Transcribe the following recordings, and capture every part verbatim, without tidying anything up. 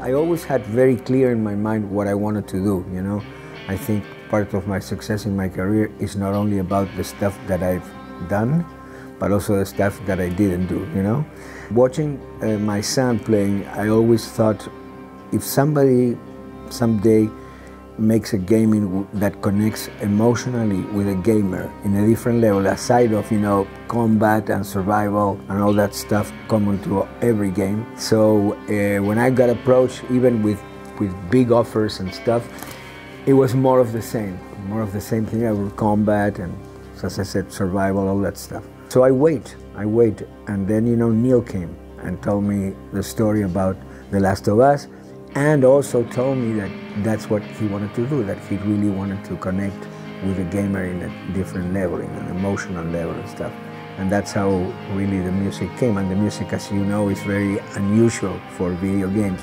I always had very clear in my mind what I wanted to do, you know. I think part of my success in my career is not only about the stuff that I've done, but also the stuff that I didn't do, you know. Watching uh, my son playing, I always thought, if somebody someday makes a gaming that connects emotionally with a gamer in a different level, aside of, you know, combat and survival and all that stuff common to every game. So uh, when I got approached, even with, with big offers and stuff, it was more of the same, more of the same thing, with combat and, as I said, survival, all that stuff. So I wait, I wait, and then, you know, Neil came and told me the story about The Last of Us, and also told me that that's what he wanted to do, that he really wanted to connect with the gamer in a different level, in an emotional level and stuff. And that's how really the music came. And the music, as you know, is very unusual for video games.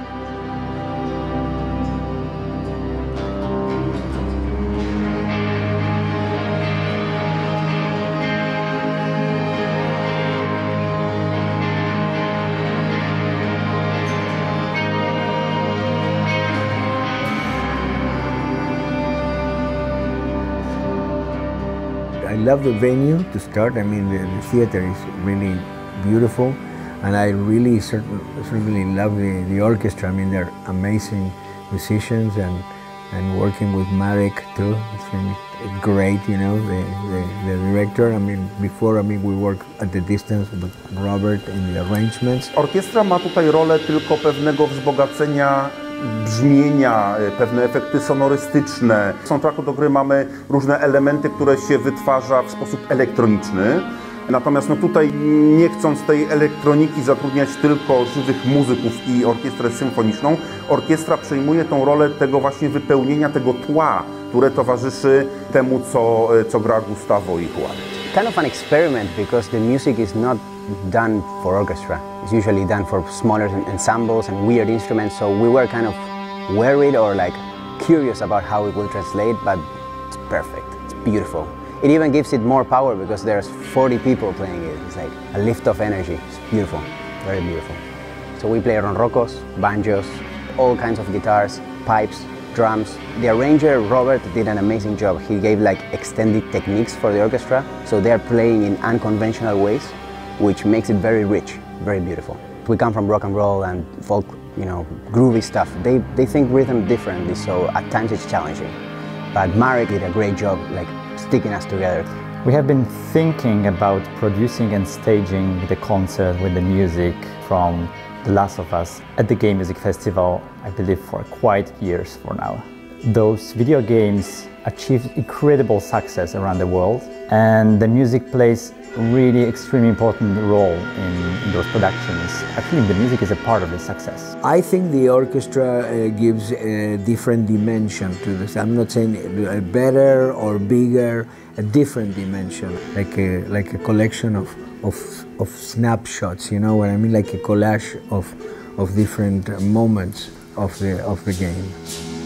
I love the venue to start. I mean, the, the theater is really beautiful, and I really certain, certainly love the, the orchestra. I mean, they're amazing musicians, and and working with Marek too. It's been great, you know, the, the, the director. I mean, before, I mean, we worked at the distance with Robert in the arrangements. Orkiestra ma tutaj rolę tylko pewnego wzbogacenia brzmienia, pewne efekty sonorystyczne. W soundtracku do gry mamy różne elementy, które się wytwarza w sposób elektroniczny. Natomiast no tutaj, nie chcąc tej elektroniki zatrudniać tylko żywych muzyków i orkiestrę symfoniczną, orkiestra przejmuje tą rolę tego właśnie wypełnienia, tego tła, które towarzyszy temu, co, co gra Gustavo i Juan. Kind of an experiment, because the music is not done for orchestra. It's usually done for smaller ensembles and weird instruments, so we were kind of worried or like curious about how it will translate, but it's perfect, it's beautiful. It even gives it more power because there's forty people playing it. It's like a lift of energy. It's beautiful, very beautiful. So we play ronrocos, banjos, all kinds of guitars, pipes, drums. The arranger, Robert, did an amazing job. He gave like extended techniques for the orchestra, so they're playing in unconventional ways, which makes it very rich, very beautiful. We come from rock and roll and folk, you know, groovy stuff. They, they think rhythm differently, so at times it's challenging. But Marek did a great job, like, sticking us together. We have been thinking about producing and staging the concert with the music from The Last of Us at the Game Music Festival, I believe, for quite years for now. Those video games achieved incredible success around the world, and the music plays a really extremely important role in, in those productions. I think the music is a part of the success. I think the orchestra uh, gives a different dimension to this. I'm not saying a better or bigger, a different dimension, like a, like a collection of, of, of snapshots, you know what I mean? Like a collage of, of different moments of the, of the game.